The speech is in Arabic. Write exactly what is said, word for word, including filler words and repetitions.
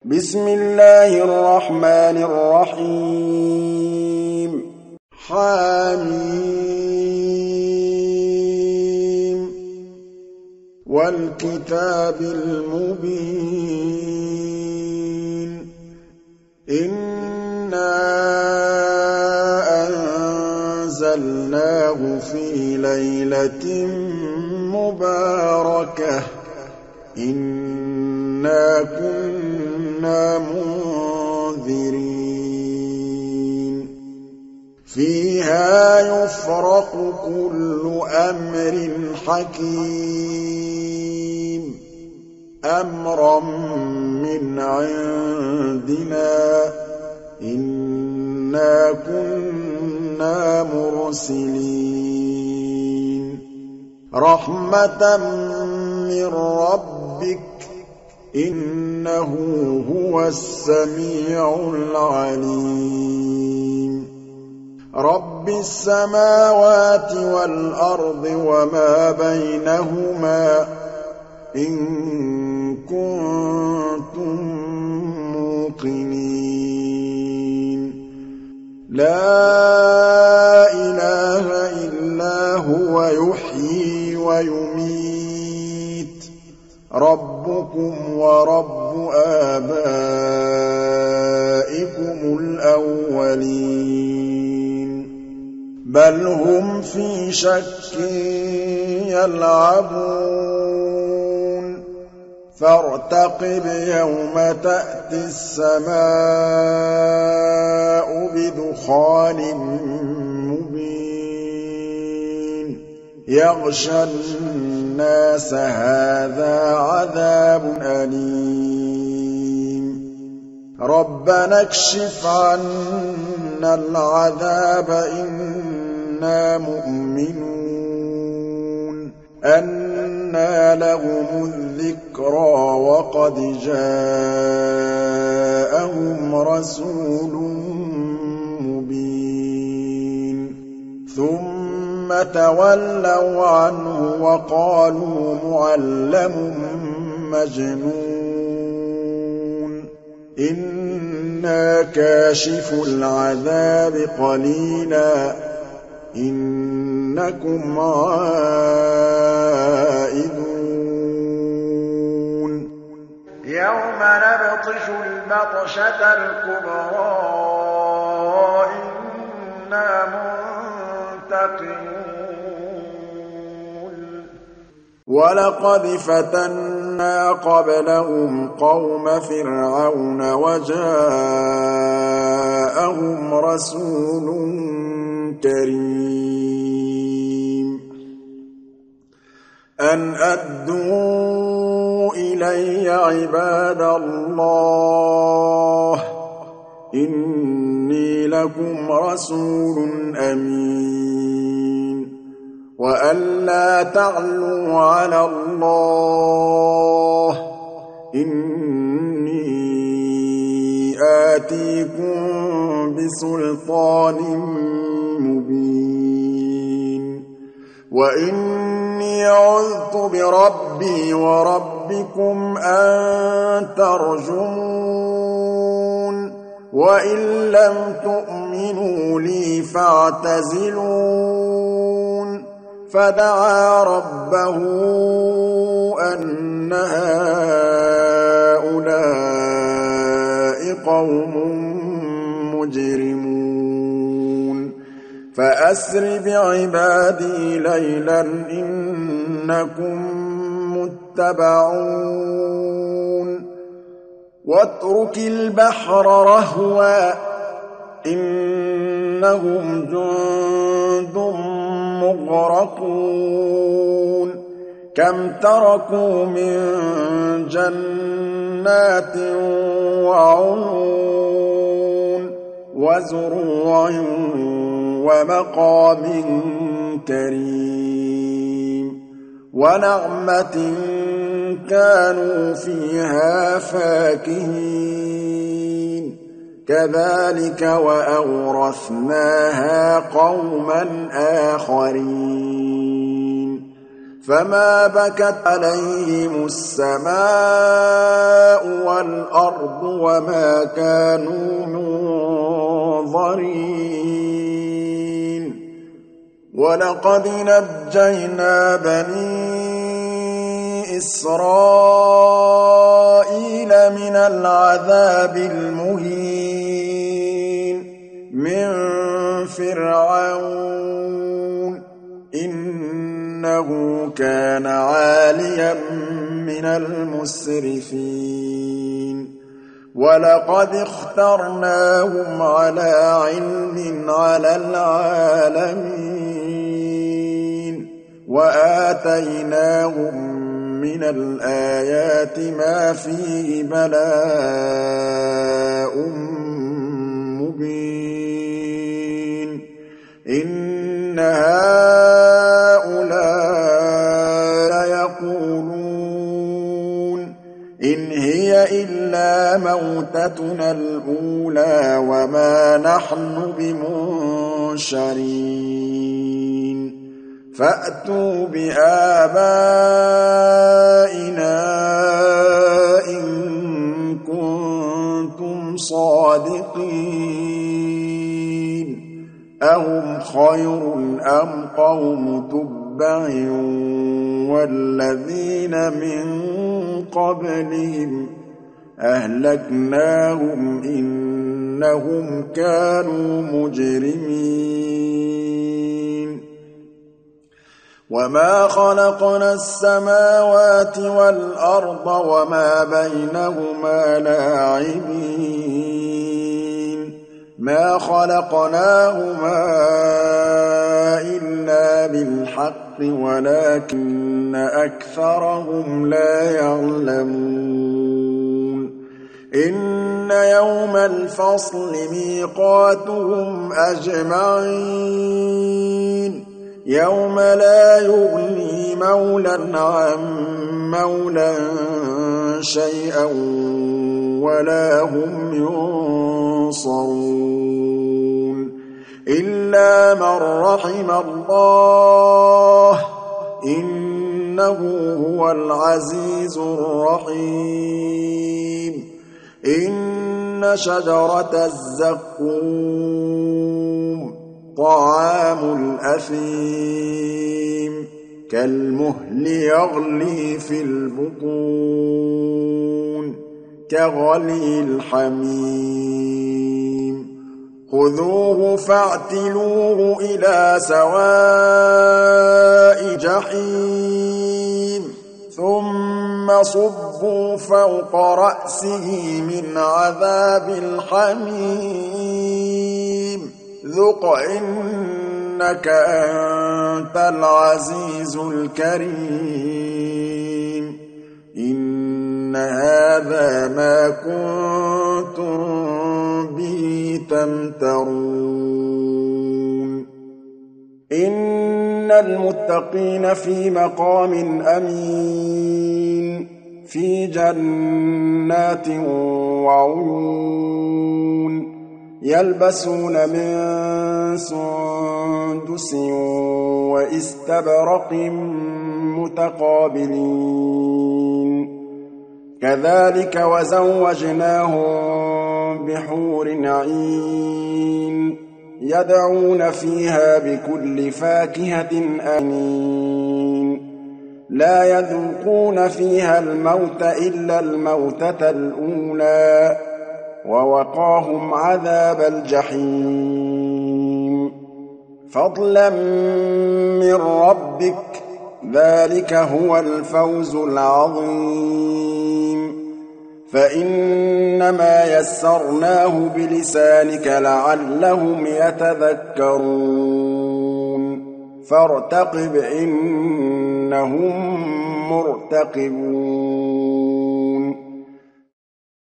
بسم الله الرحمن الرحيم حميم والكتاب المبين إنا أنزلناه في ليلة مباركة إنا كنا منذرين فيها يفرق كل أمر حكيم أمرا من عندنا إنا كنا مرسلين رحمة من ربك إنه هو السميع العليم رب السماوات والأرض وما بينهما إن كنتم موقنين لا إله إلا هو يحيي ويميت ربكم ورب آبائكم الأولين بل هم في شك يلعبون فارتقب يوم تأتي السماء بدخان مبين يغشى الناس هذا عذاب أليم ربنا اكشف عنا العذاب إنا مؤمنون أنى لهم الذكرى وقد جاءهم رسول مبين ثم تولوا عنه وقالوا معلم مجنون إنا كاشف العذاب قليلا إنكم عائدون يوم نبطش البطشة الكبرى إنا منتقمون ولقد فتنا قبلهم قوم فرعون وجاءهم رسول كريم أن أدوا إلي عباد الله إني لكم رسول أمين وأن لا تعلوا على الله إني آتيكم بسلطان مبين وإني عذت بربي وربكم أن ترجمون وإن لم تؤمنوا لي فاعتزلون فدعا ربه أن هؤلاء قوم مجرمون فأسر بعبادي ليلا إنكم متبعون واترك البحر رهوا إنهم جند مغرقون كم تركوا من جنات وعيون وزروع ومقام كريم ونعمة كانوا فيها فاكهين كذلك وأورثناها قوما آخرين فما بكت عليهم السماء والأرض وما كانوا منظرين ولقد نجينا بني إسرائيل من العذاب المهين من فرعون إنه كان عاليا من المسرفين ولقد اخترناهم على علم على العالمين وآتيناهم من الآيات ما فيه بلاء مبين إن هؤلاء يقولون إن هي إلا موتتنا الأولى وما نحن بمنشرين فأتوا بآبائنا إن كنتم صادقين أهم خير أم قوم تبع والذين من قبلهم أهلكناهم إنهم كانوا مجرمين وما خلقنا السماوات والأرض وما بينهما لاعبين ما خلقناهما إلا بالحق ولكن أكثرهم لا يعلمون إن يوم الفصل ميقاتهم أجمعين يوم لا يغني مولى عن مولى شيئا ولا هم ينصرون إلا من رحم الله إنه هو العزيز الرحيم إن شجرة الزقوم طعام الأثيم كالمهل يغلي في البطون كغلي الحميم خذوه فاعتلوه إلى سواء جحيم ثم صبوا فوق رأسه من عذاب الحميم ذق إنك أنت العزيز الكريم إن هذا ما كنتم به تمترون إن المتقين في مقام أمين في جنات وعيون يلبسون من سندس وإستبرق متقابلين كذلك وزوجناهم بحور عين يدعون فيها بكل فاكهة آمنين لا يذوقون فيها الموت إلا الموتة الأولى ووقاهم عذاب الجحيم فضلا من ربك ذلك هو الفوز العظيم فإنما يسرناه بلسانك لعلهم يتذكرون فارتقب إنهم مرتقبون